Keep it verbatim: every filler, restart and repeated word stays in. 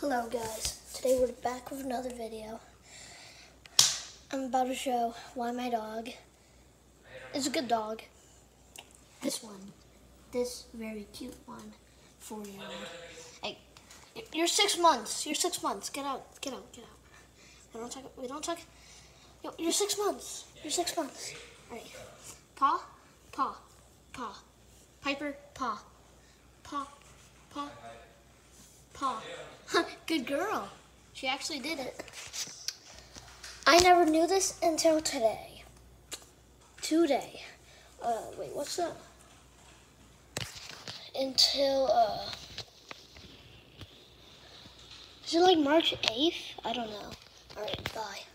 Hello guys, today we're back with another video. I'm about to show why my dog is a good dog. This one, this very cute one, four-year-old. Hey, you're six months, you're six months, get out, get out, get out. We don't talk, we don't talk, Yo, you're six months, you're six months. All right, paw, paw, paw, Piper, paw, paw, paw. Paw. Good girl. She actually did it. I never knew this until today. Today. Uh, wait, what's that? Until, uh, is it like March eighth? I don't know. Alright, bye.